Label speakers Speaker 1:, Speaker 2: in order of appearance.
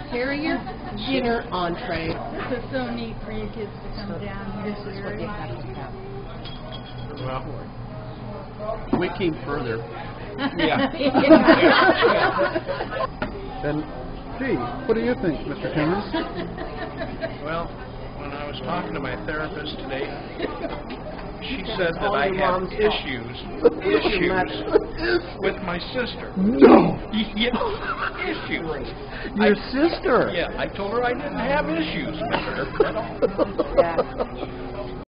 Speaker 1: carrier dinner entree.
Speaker 2: This is so neat for you kids to come down here.
Speaker 1: This is what you have to have.
Speaker 3: Well, we came further.
Speaker 4: Yeah.
Speaker 5: And, gee, what do you think, Mr. Timmons?
Speaker 4: Well, when I was talking to my therapist today, she said that I have issues with my sister.
Speaker 5: No!
Speaker 4: Yeah, issues.
Speaker 5: Your sister?
Speaker 4: Yeah, I told her I didn't have issues with her at all.
Speaker 1: Yeah.